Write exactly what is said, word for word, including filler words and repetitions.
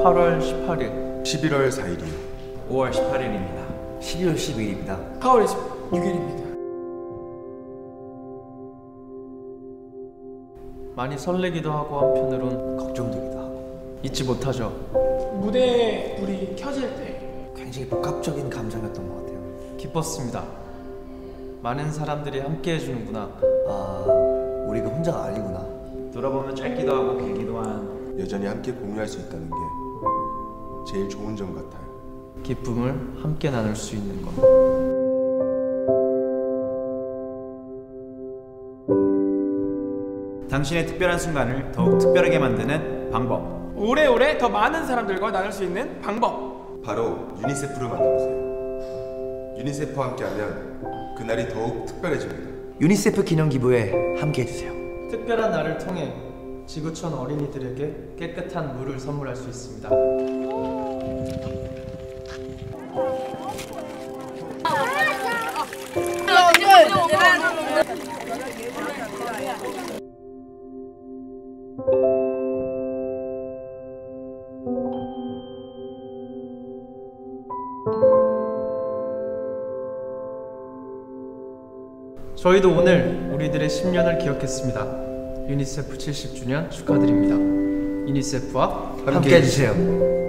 팔월 십팔일, 십일월 사일이요. 오월 십팔일입니다. 십이월 십이일입니다. 사월 이십육일입니다. 많이 설레기도 하고 한편으론 걱정되기도 하고 잊지 못하죠. 무대에 불이 켜질 때 굉장히 복합적인 감정이었던 것 같아요. 기뻤습니다. 많은 사람들이 함께 해주는구나. 아, 우리가 혼자가 아니구나. 돌아보면 짧기도 하고 길기도 한 여전히 함께 공유할 수 있다는 게 제일 좋은 점 같아요. 기쁨을 함께 나눌 수 있는 것. 당신의 특별한 순간을 더욱 특별하게 만드는 방법. 오래오래 더 많은 사람들과 나눌 수 있는 방법. 바로 유니세프를 만나보세요. 유니세프와 함께하면 그날이 더욱 특별해집니다. 유니세프 기념 기부에 함께 해주세요. 특별한 날을 통해 지구촌 어린이들에게 깨끗한 물을 선물할 수 있습니다. 저희도 오늘 우리들의 십 년을 기억했습니다. 유니세프 칠십 주년 축하드립니다. 유니세프와 함께 해주세요.